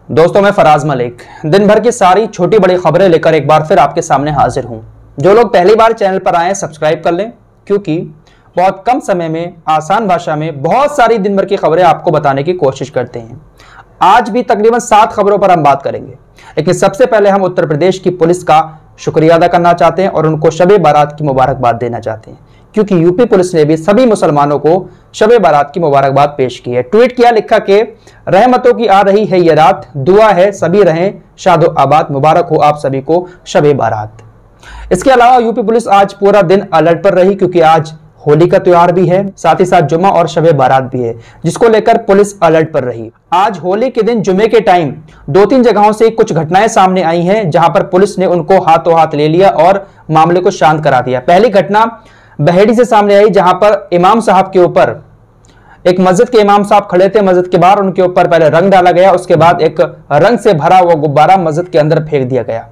दोस्तों, मैं फराज मलिक दिन भर की सारी छोटी बड़ी खबरें लेकर एक बार फिर आपके सामने हाजिर हूं। जो लोग पहली बार चैनल पर आए सब्सक्राइब कर लें, क्योंकि बहुत कम समय में आसान भाषा में बहुत सारी दिन भर की खबरें आपको बताने की कोशिश करते हैं। आज भी तकरीबन 7 खबरों पर हम बात करेंगे, लेकिन सबसे पहले हम उत्तर प्रदेश की पुलिस का शुक्रिया अदा करना चाहते हैं और उनको शब-ए बारात की मुबारकबाद देना चाहते हैं, क्योंकि यूपी पुलिस ने भी सभी मुसलमानों को शब-ए बारात की मुबारकबाद पेश की है। ट्वीट किया, लिखा कि रहमतों की आ रही है ये रात, दुआ है सभी रहें शादो आबाद, मुबारक हो आप सभी को शब-ए बारात। इसके अलावा यूपी पुलिस आज पूरा दिन अलर्ट पर रही, क्योंकि आज होली का त्योहार भी है, साथ ही साथ जुम्मा और शब-ए बारात भी है, जिसको लेकर पुलिस अलर्ट पर रही। आज होली के दिन जुमे के टाइम 2-3 जगहों से कुछ घटनाएं सामने आई हैं, जहां पर पुलिस ने उनको हाथों हाथ ले लिया और मामले को शांत करा दिया। पहली घटना बहेड़ी से सामने आई, जहां पर इमाम साहब के ऊपर, एक मस्जिद के इमाम साहब खड़े थे, मस्जिद के बाहर उनके ऊपर पहले रंग डाला गया, उसके बाद एक रंग से भरा हुआ गुब्बारा मस्जिद के अंदर फेंक दिया गया।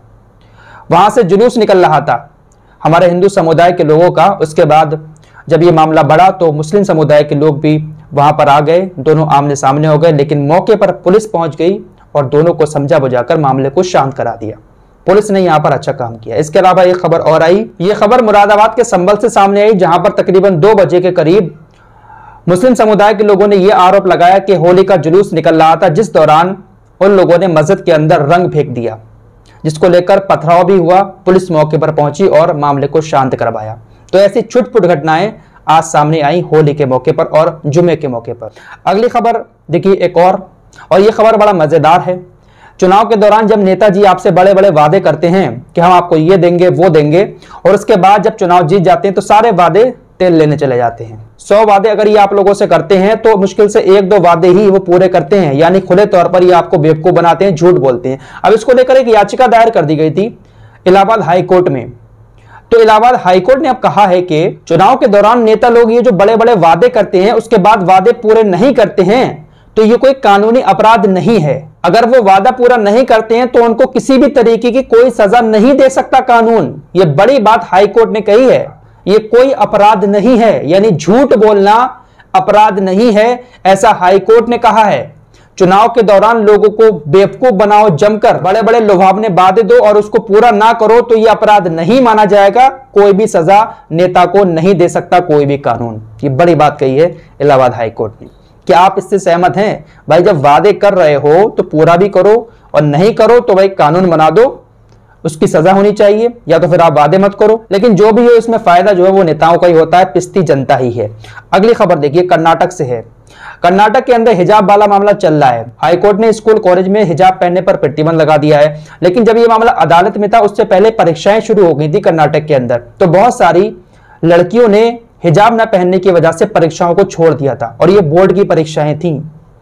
वहां से जुलूस निकल रहा था हमारे हिंदू समुदाय के लोगों का। उसके बाद जब ये मामला बढ़ा तो मुस्लिम समुदाय के लोग भी वहां पर आ गए, दोनों आमने सामने हो गए, लेकिन मौके पर पुलिस पहुंच गई और दोनों को समझा बुझाकर मामले को शांत करा दिया। पुलिस ने यहां पर अच्छा काम किया। इसके अलावा एक खबर और आई, ये खबर मुरादाबाद के संभल से सामने आई, जहां पर तकरीबन 2 बजे के करीब मुस्लिम समुदाय के लोगों ने यह आरोप लगाया कि होली का जुलूस निकल रहा था, जिस दौरान उन लोगों ने मस्जिद के अंदर रंग फेंक दिया, जिसको लेकर पथराव भी हुआ। पुलिस मौके पर पहुंची और मामले को शांत करवाया। तो ऐसी छुटपुट घटनाएं आज सामने आई होली के मौके पर और जुमे के मौके पर। अगली खबर देखिए एक और ये खबर बड़ा मजेदार है। चुनाव के दौरान जब नेताजी आपसे बड़े बड़े वादे करते हैं कि हम आपको ये देंगे वो देंगे, और उसके बाद जब चुनाव जीत जाते हैं तो सारे वादे तेल लेने चले जाते हैं। 100 वादे अगर ये आप लोगों से करते हैं तो मुश्किल से 1-2 वादे ही वो पूरे करते हैं, यानी खुले तौर पर ये आपको बेवकूफ बनाते हैं, झूठ बोलते हैं। अब इसको लेकर एक याचिका दायर कर दी गई थी इलाहाबाद हाई कोर्ट में। तो इलाहाबाद हाई कोर्ट ने अब कहा है कि चुनाव के दौरान नेता लोग ये जो बड़े बड़े वादे करते हैं उसके बाद वादे पूरे नहीं करते हैं, तो ये कोई कानूनी अपराध नहीं है। अगर वो वादा पूरा नहीं करते हैं तो उनको किसी भी तरीके की कोई सजा नहीं दे सकता कानून। ये बड़ी बात हाई कोर्ट ने कही है। ये कोई अपराध नहीं है, यानी झूठ बोलना अपराध नहीं है, ऐसा हाई कोर्ट ने कहा है। चुनाव के दौरान लोगों को बेवकूफ बनाओ, जमकर बड़े बड़े लुभावने वादे दो और उसको पूरा ना करो तो यह अपराध नहीं माना जाएगा। कोई भी सजा नेता को नहीं दे सकता कोई भी कानून। ये बड़ी बात कही है इलाहाबाद हाई कोर्ट ने। क्या आप इससे सहमत हैं? भाई, जब वादे कर रहे हो तो पूरा भी करो, और नहीं करो तो भाई कानून बना दो, उसकी सजा होनी चाहिए, या तो फिर आप वादे मत करो। लेकिन जो भी हो, इसमें फायदा जो है वो नेताओं का ही होता है, पिस्ती जनता ही है। अगली खबर देखिए, कर्नाटक से है। कर्नाटक के अंदर हिजाब वाला मामला चल रहा है। हाईकोर्ट ने स्कूल कॉलेज में हिजाब पहनने पर प्रतिबंध लगा दिया है, लेकिन जब यह मामला अदालत में था उससे पहले परीक्षाएं शुरू हो गई थी कर्नाटक के अंदर, तो बहुत सारी लड़कियों ने हिजाब न पहनने की वजह से परीक्षाओं को छोड़ दिया था, और ये बोर्ड की परीक्षाएं थी।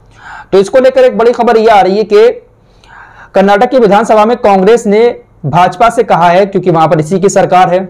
तो इसको लेकर एक बड़ी खबर यह आ रही है कि कर्नाटक की विधानसभा में कांग्रेस ने भाजपा से कहा है, क्योंकि वहां पर इसी की सरकार है,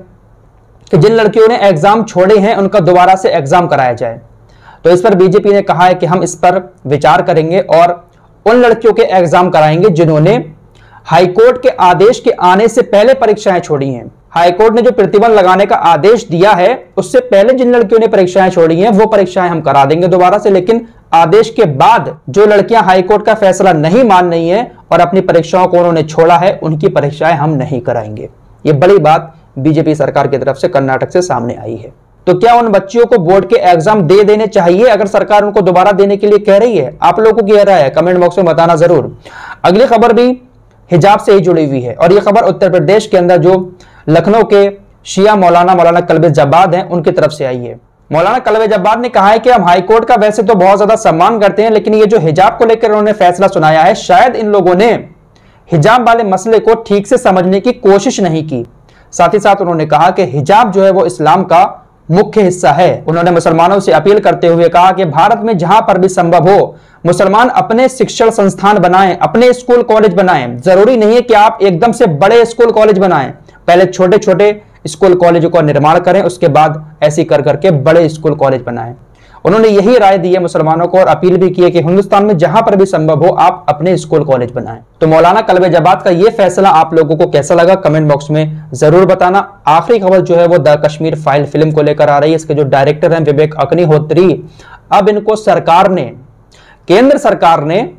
कि जिन लड़कियों ने एग्जाम छोड़े हैं उनका दोबारा से एग्जाम कराया जाए। तो इस पर बीजेपी ने कहा है कि हम इस पर विचार करेंगे और उन लड़कियों के एग्जाम कराएंगे जिन्होंने हाईकोर्ट के आदेश के आने से पहले परीक्षाएं छोड़ी हैं। हाईकोर्ट ने जो प्रतिबंध लगाने का आदेश दिया है उससे पहले जिन लड़कियों ने परीक्षाएं छोड़ी हैं वो परीक्षाएं हम करा देंगे दोबारा से, लेकिन आदेश के बाद जो लड़कियां हाईकोर्ट का फैसला नहीं मान रही हैं और अपनी परीक्षाओं को उन्होंने छोड़ा है, उनकी परीक्षाएं हम नहीं कराएंगे। ये बड़ी बात बीजेपी सरकार की तरफ से कर्नाटक से सामने आई है। तो क्या उन बच्चियों को बोर्ड के एग्जाम दे देने चाहिए अगर सरकार उनको दोबारा देने के लिए कह रही है? आप लोगों की क्या राय है? कमेंट बॉक्स में बताना जरूर। अगली खबर भी हिजाब से ही जुड़ी हुई है, और यह खबर उत्तर प्रदेश के अंदर जो लखनऊ के शिया मौलाना कल्बे जब्बाद हैं उनकी तरफ से आई है। मौलाना कल्बे जब्बाद ने कहा है कि हम हाईकोर्ट का वैसे तो बहुत ज्यादा सम्मान करते हैं, लेकिन ये जो हिजाब को लेकर उन्होंने फैसला सुनाया है, शायद इन लोगों ने हिजाब वाले मसले को ठीक से समझने की कोशिश नहीं की। साथ ही साथ उन्होंने कहा कि हिजाब जो है वो इस्लाम का मुख्य हिस्सा है। उन्होंने मुसलमानों से अपील करते हुए कहा कि भारत में जहां पर भी संभव हो मुसलमान अपने शिक्षण संस्थान बनाएं, अपने स्कूल कॉलेज बनाएं। जरूरी नहीं है कि आप एकदम से बड़े स्कूल कॉलेज बनाएं, पहले छोटे छोटे स्कूल कॉलेजों का निर्माण करें, उसके बाद ऐसे कर करके बड़े स्कूल कॉलेज बनाएं। उन्होंने यही राय दी है मुसलमानों को और अपील भी की है कि हिंदुस्तान में जहां पर भी संभव हो आप अपने स्कूल कॉलेज बनाएं। तो मौलाना कल्बे जब्बाद का यह फैसला आप लोगों को कैसा लगा कमेंट बॉक्स में जरूर बताना। आखिरी खबर जो है वो द कश्मीर फाइल फिल्म को लेकर आ रही है। इसके जो डायरेक्टर हैं विवेक अग्निहोत्री, अब इनको सरकार ने, केंद्र सरकार ने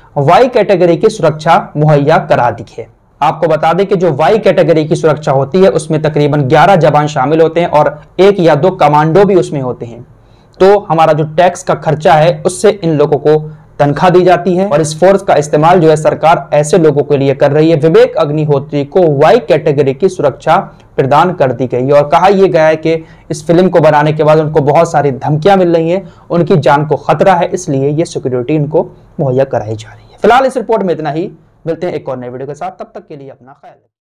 वाई कैटेगरी की सुरक्षा मुहैया करा दी है। आपको बता दें कि जो वाई कैटेगरी की सुरक्षा होती है उसमें तकरीबन 11 जवान शामिल होते हैं और 1 या 2 कमांडो भी उसमें होते हैं। तो हमारा जो टैक्स का खर्चा है उससे इन लोगों को तनख्वाह दी जाती है और इस फोर्स का इस्तेमाल जो है सरकार ऐसे लोगों के लिए कर रही है। विवेक अग्निहोत्री को वाई कैटेगरी की सुरक्षा प्रदान कर दी गई और कहा यह गया है कि इस फिल्म को बनाने के बाद उनको बहुत सारी धमकियां मिल रही हैं, उनकी जान को खतरा है, इसलिए ये सिक्योरिटी इनको मुहैया कराई जा रही है। फिलहाल इस रिपोर्ट में इतना ही, मिलते हैं एक और नए वीडियो के साथ, तब तक के लिए अपना ख्याल रखें।